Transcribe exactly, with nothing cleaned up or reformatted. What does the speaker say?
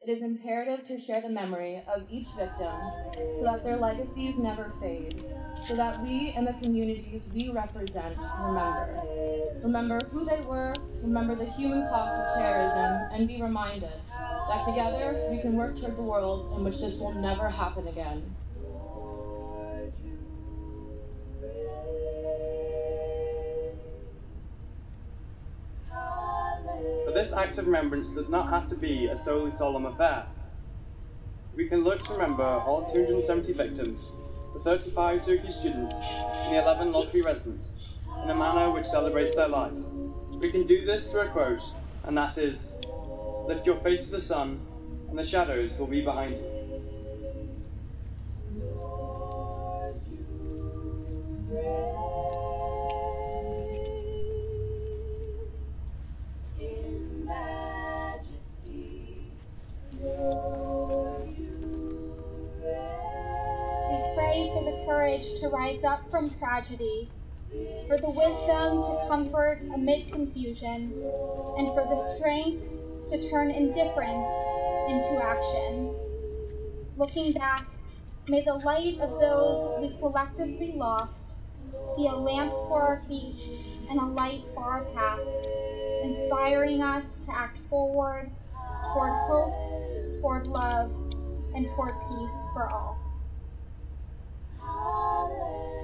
it is imperative to share the memory of each victim so that their legacies never fade, so that we and the communities we represent remember. Remember who they were, remember the human cost of terrorism, and be reminded that together we can work towards a world in which this will never happen again. But this act of remembrance does not have to be a solely solemn affair. We can look to remember all two hundred seventy victims, the thirty-five Syracuse students, and the eleven Lockerbie residents, in a manner which celebrates their lives. We can do this through a quote, and that is, "Lift your face to the sun, and the shadows will be behind you." For the courage to rise up from tragedy, for the wisdom to comfort amid confusion, and for the strength to turn indifference into action. Looking back, may the light of those we collectively lost be a lamp for our feet and a light for our path, inspiring us to act forward toward hope, toward love, and toward peace for all. Hallelujah.